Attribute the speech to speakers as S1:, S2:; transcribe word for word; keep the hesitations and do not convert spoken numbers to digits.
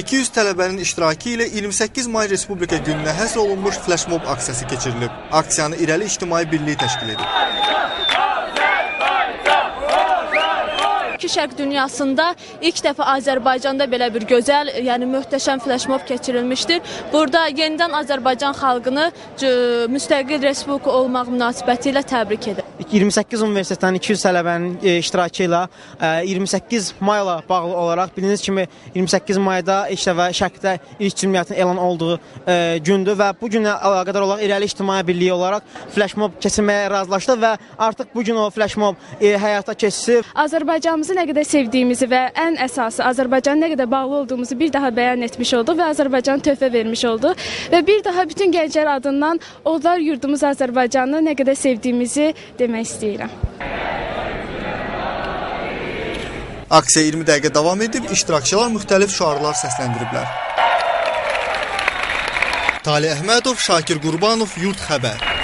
S1: iki yüz tələbənin iştirakı ilə iyirmi səkkiz may Respublika gününə həsr olunmuş flashmob aksiyası keçirilib. Aksiyanı İrəli İctimai Birliyi təşkil edib.
S2: Şərq dünyasında ilk dəfə Azərbaycanda belə bir gözəl, yəni möhtəşəm flashmob keçirilmişdir. Burada yenidən Azərbaycan xalqını müstəqil respublika olmaq münasibəti ilə təbrik edir.
S3: iyirmi səkkiz universitetdən iki yüz tələbənin iştirakı ilə iyirmi səkkiz mayla bağlı olaraq bildiyiniz kimi iyirmi səkkiz mayda ilk dəfə Şərqdə ilk cümhuriyyətin elan olduğu gündür və bu günlə əlaqədar olaraq İrəli İctimai Birliyi olaraq flashmob keçirməyə razılaşdı və artıq bu gün o flashmob həyata keçsin.
S4: Azərbaycanımızı nə qədər sevdiyimizi və ən əsası Azərbaycanın nə qədər bağlı olduğumuzu bir daha bəyan etmiş olduq və Azərbaycan töhfə vermiş olduq və bir daha bütün gənclər adından onlar yurdumuz Azərbaycanı nə qədər sevdiyimizi demək istəyirəm.
S1: Aksiya iyirmi dəqiqə davam edib, iştirakçılar müxtəlif şüarlar səsləndiriblər. Talih Əhmədov, Şakir Qurbanov, Yurt Xəbər.